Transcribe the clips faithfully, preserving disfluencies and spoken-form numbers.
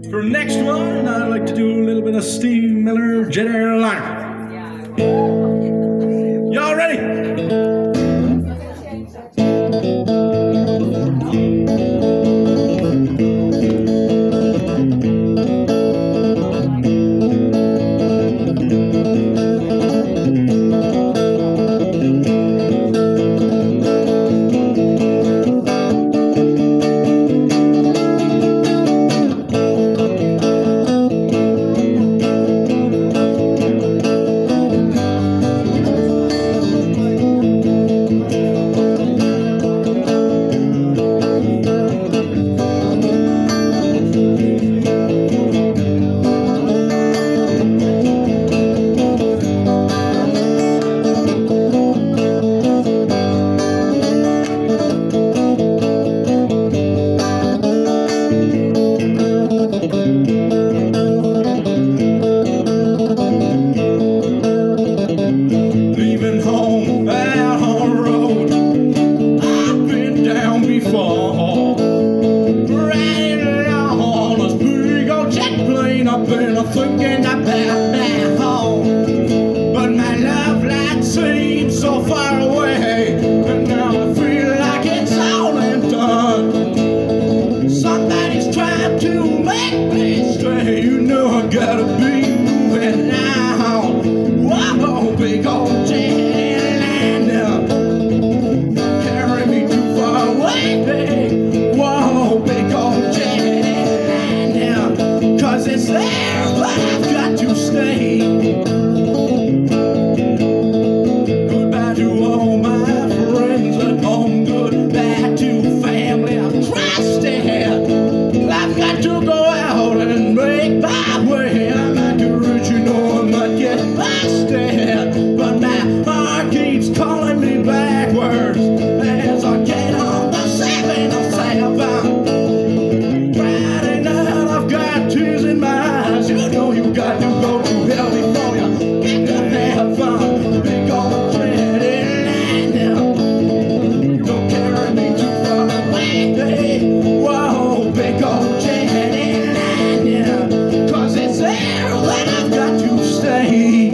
For next one, I'd like to do a little bit of Steve Miller, Jet Airliner. Y'all ready? Thinking about back home, but my love light seems so far away, and now I feel like it's all and done. Somebody's trying to make me stay. You know I gotta be moving now. Whoa, big old jet liner, carry me too far away, babe. Whoa, big old jet liner, 'cause it's there. I've got to stay. Goodbye to all my friends at home. Goodbye to family I've trusted. I've got to go out and make my way. I might get rich, you know, I might get busted, but my heart keeps calling me backwards as I get on the seven oh seven. Friday night I've got tears in my eyes. You know you got to go to hell before you get to have fun. Big old jet liner, don't carry me too far away, babe. Whoa, big old jet liner, 'cause it's there when I've got to stay.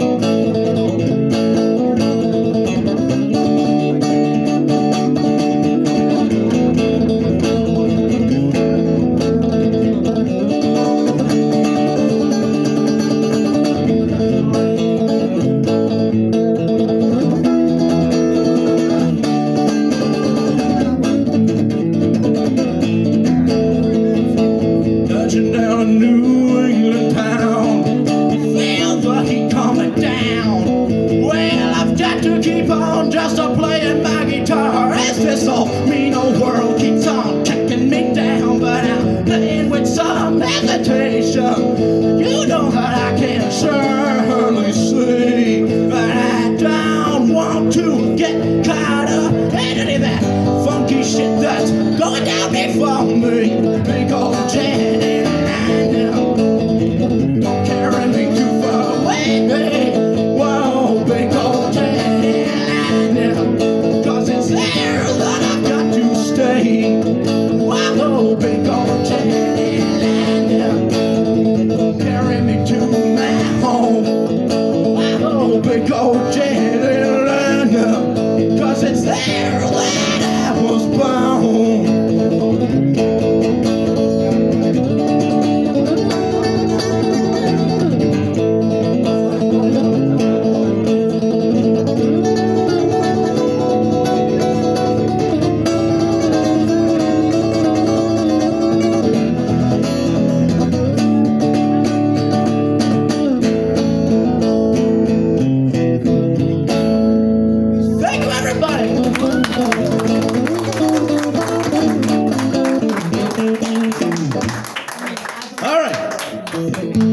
Down a New England town, feel the heat coming down. Well, I've got to keep on just a playing my guitar as this old mean old world keeps on kicking me down. But I'm playing with some hesitation. You know that I can surely see, but I don't want to get caught up in any of that funky shit that's going down before